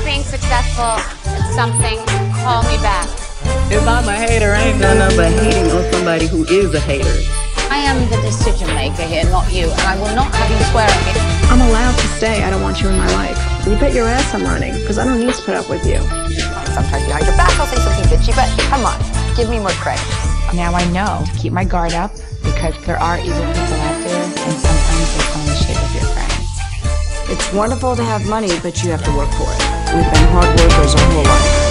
not being successful at something, call me back. If I'm a hater, I ain't done nothing but hating on somebody who is a hater. I am the decision maker here, not you, and I will not have you swear at me. I'm allowed to stay. I don't want you in my life. You bet your ass I'm running, because I don't need to put up with you. Sometimes behind your back I'll say something bitchy, but come on, give me more credit. Now I know to keep my guard up because there are evil people out there, and sometimes they come in the shape of your friends. It's wonderful to have money, but you have to work for it. We've been hard workers our whole life.